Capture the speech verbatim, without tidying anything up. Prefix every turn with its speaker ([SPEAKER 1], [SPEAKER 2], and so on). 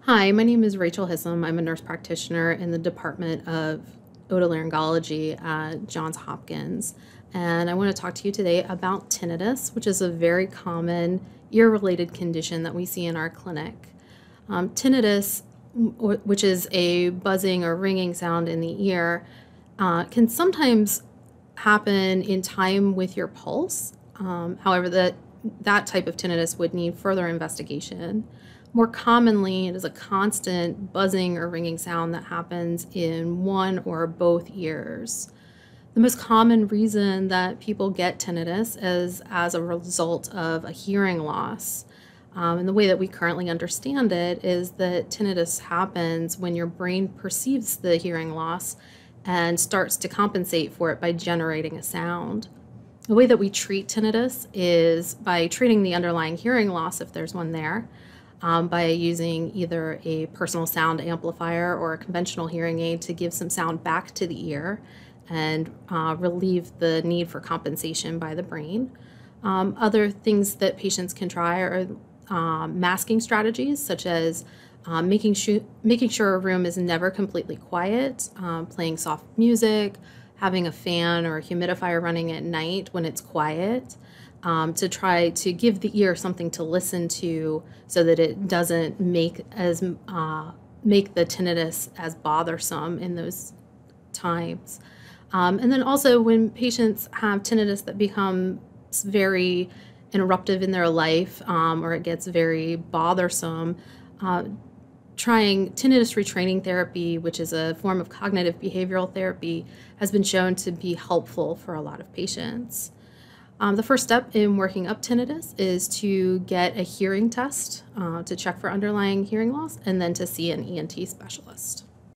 [SPEAKER 1] Hi, my name is Rachel Hisim. I'm a nurse practitioner in the Department of Otolaryngology at Johns Hopkins. And I want to talk to you today about tinnitus, which is a very common ear-related condition that we see in our clinic. Um, tinnitus, w- which is a buzzing or ringing sound in the ear, uh, can sometimes happen in time with your pulse. Um, however, that that type of tinnitus would need further investigation. More commonly, it is a constant buzzing or ringing sound that happens in one or both ears. The most common reason that people get tinnitus is as a result of a hearing loss. Um, and the way that we currently understand it is that tinnitus happens when your brain perceives the hearing loss and starts to compensate for it by generating a sound. The way that we treat tinnitus is by treating the underlying hearing loss, if there's one there, um, by using either a personal sound amplifier or a conventional hearing aid to give some sound back to the ear and uh, relieve the need for compensation by the brain. Um, other things that patients can try are um, masking strategies, such as um, making, sure, making sure a room is never completely quiet, um, playing soft music, having a fan or a humidifier running at night when it's quiet, um, to try to give the ear something to listen to so that it doesn't make as uh, make the tinnitus as bothersome in those times. Um, and then also when patients have tinnitus that becomes very interruptive in their life, um, or it gets very bothersome, uh, trying tinnitus retraining therapy, which is a form of cognitive behavioral therapy, has been shown to be helpful for a lot of patients. Um, the first step in working up tinnitus is to get a hearing test uh, to check for underlying hearing loss and then to see an E N T specialist.